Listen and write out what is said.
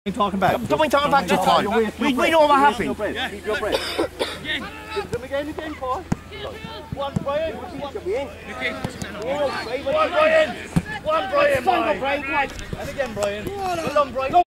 Talking about. Don't we talk about just time? We know what happened. Keep your breath. Again, Paul. One, Brian. One, Brian. One, Brian. And again, Brian. Well done, Brian.